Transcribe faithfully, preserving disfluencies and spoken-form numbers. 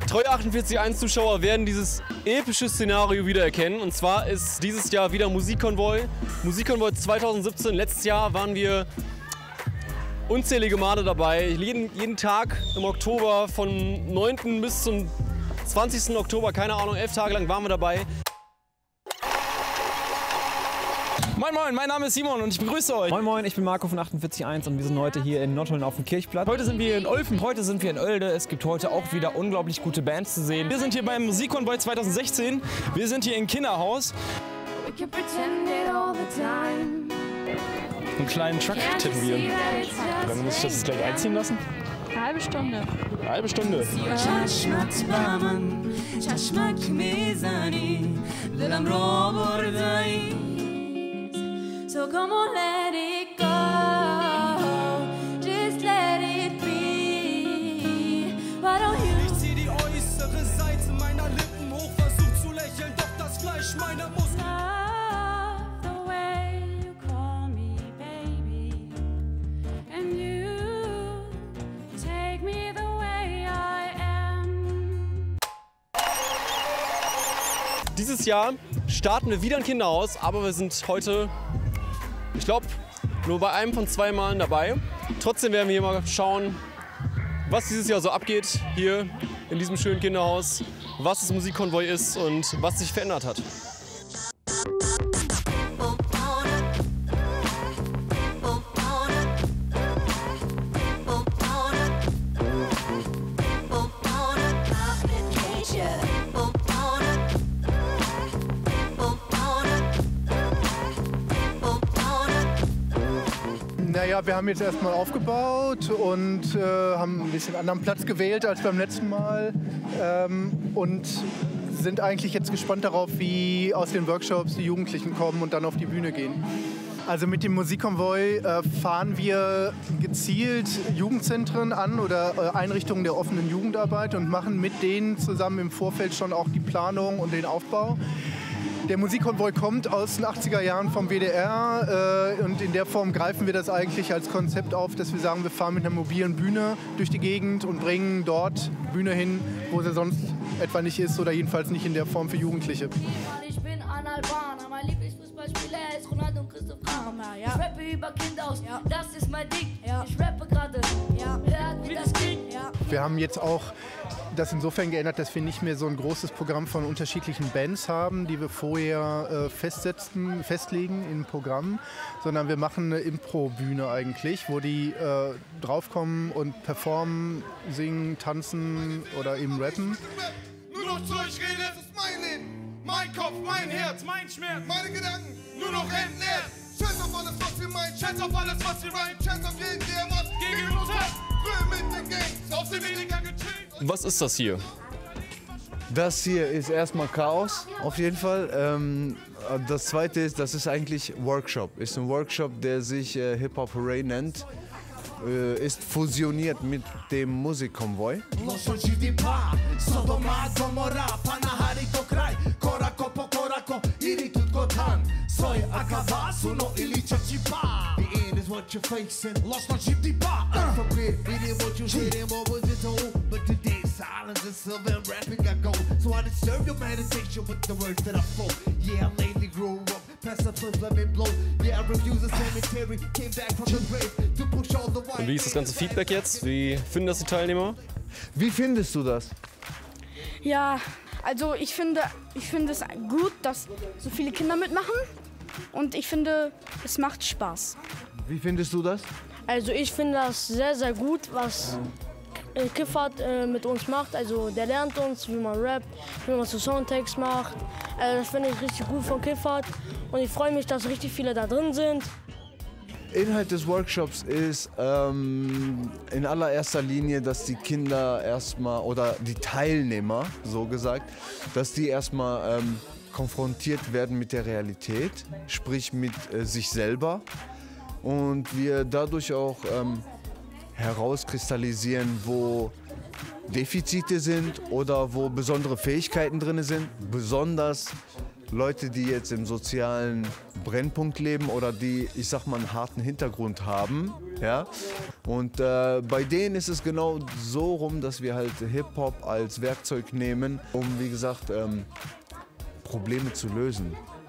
Treue achtundvierzig Komma eins Zuschauer werden dieses epische Szenario wiedererkennen. Und zwar ist dieses Jahr wieder Musikkonvoi. Musikkonvoi zweitausendsiebzehn. Letztes Jahr waren wir unzählige Male dabei. Jeden, jeden Tag im Oktober von neunten bis zum zwanzigsten Oktober, keine Ahnung, elf Tage lang waren wir dabei. Moin Moin, mein Name ist Simon und ich begrüße euch. Moin Moin, ich bin Marco von achtundvierzig Komma eins und wir sind heute hier in Nottuln auf dem Kirchplatz. Heute sind wir in Olfen, heute sind wir in Oelde. Es gibt heute auch wieder unglaublich gute Bands zu sehen. Wir sind hier beim Musikkonvoi zweitausendsechzehn. Wir sind hier im Kinderhaus. Einen kleinen Truck tippen wir. Wie lange muss ich das jetzt gleich einziehen lassen? Eine halbe Stunde. Eine halbe Stunde. So come on, let it go. Just let it be. Why don't you? Ich zieh die äußere Seite meiner Lippen hoch, versuch zu lächeln, doch das Fleisch meiner Muskeln. Love the way you call me baby, and you take me the way I am. Dieses Jahr starten wir wieder ein Kinderhaus, aber wir sind heute, ich glaube, nur bei einem von zwei Malen dabei. Trotzdem werden wir hier mal schauen, was dieses Jahr so abgeht hier in diesem schönen Kinderhaus, was das Musikkonvoi ist und was sich verändert hat. Naja, wir haben jetzt erstmal aufgebaut und äh, haben ein bisschen anderen Platz gewählt als beim letzten Mal ähm, und sind eigentlich jetzt gespannt darauf, wie aus den Workshops die Jugendlichen kommen und dann auf die Bühne gehen. Also mit dem Musikkonvoi äh, fahren wir gezielt Jugendzentren an oder äh, Einrichtungen der offenen Jugendarbeit und machen mit denen zusammen im Vorfeld schon auch die Planung und den Aufbau. Der Musikkonvoi kommt aus den achtziger Jahren vom W D R äh, und in der Form greifen wir das eigentlich als Konzept auf, dass wir sagen, wir fahren mit einer mobilen Bühne durch die Gegend und bringen dort Bühne hin, wo sie sonst etwa nicht ist oder jedenfalls nicht in der Form für Jugendliche. Ich bin ein Albaner, mein Lieblingsfußballspieler ist Ronaldo und Christoph Kramer. Ja. Ich rappe über Kindhaus, ja. Das ist mein Ding. Ja. Ich rappe gerade, ja. Hört wie das ging. Ja. Wir haben jetzt auch das insofern geändert, dass wir nicht mehr so ein großes Programm von unterschiedlichen Bands haben, die wir vorher äh, festsetzen, festlegen in Programmen, sondern wir machen eine Impro-Bühne eigentlich, wo die äh, draufkommen und performen, singen, tanzen oder eben rappen. Nur noch zu euch rede, es ist mein Leben, mein Kopf, mein Herz, mein Schmerz, meine Gedanken, nur noch entleert. Scheiß auf alles, was ihr meint, scheiß auf alles, was ihr reimt, scheiß auf jeden, der was gegen uns hat. Brüll mit den Gangs, auf den weniger gechillt. Was ist das hier? Das hier ist erstmal Chaos, auf jeden Fall. Ähm, das zweite ist, das ist eigentlich Workshop. Ist ein Workshop, der sich äh, Hip-Hop Hooray nennt. Äh, ist fusioniert mit dem Musikkonvoi. What you're facing, lost my Jeep deep bar. I forbid, meaning what you hear, what was it told? But today, silence is silver and rapping I go. So I disturb your meditation with the words that I spoke. Yeah, I lately grew up, past the first let me blow. Yeah, I refuse the cemetery, came back from the grave to push all the white. Und wie ist das ganze Feedback jetzt? Wie finden das die Teilnehmer? Wie findest du das? Ja, also ich finde, ich finde es gut, dass so viele Kinder mitmachen und ich finde, es macht Spaß. Wie findest du das? Also ich finde das sehr, sehr gut, was äh, Kiffert äh, mit uns macht. Also der lernt uns, wie man rappt, wie man so Songtext macht. Äh, das finde ich richtig gut von Kiffert und ich freue mich, dass richtig viele da drin sind. Inhalt des Workshops ist ähm, in allererster Linie, dass die Kinder erstmal, oder die Teilnehmer, so gesagt, dass die erstmal ähm, konfrontiert werden mit der Realität, sprich mit äh, sich selber. Und wir dadurch auch ähm, herauskristallisieren, wo Defizite sind oder wo besondere Fähigkeiten drin sind. Besonders Leute, die jetzt im sozialen Brennpunkt leben oder die, ich sag mal, einen harten Hintergrund haben. Ja? Und äh, bei denen ist es genau so rum, dass wir halt Hip-Hop als Werkzeug nehmen, um, wie gesagt, ähm, Probleme zu lösen.